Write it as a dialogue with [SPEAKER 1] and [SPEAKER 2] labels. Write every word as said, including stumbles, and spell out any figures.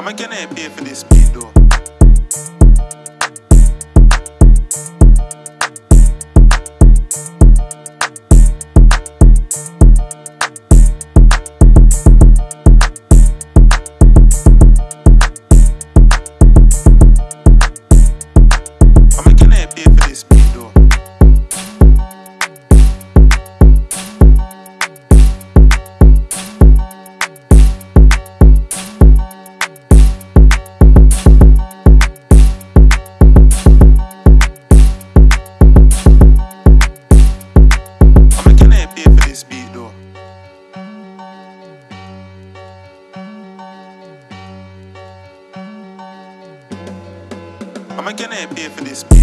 [SPEAKER 1] I'ma get it pay for this beat though. I'ma get it pay for this beat though. I'ma get it pay for this.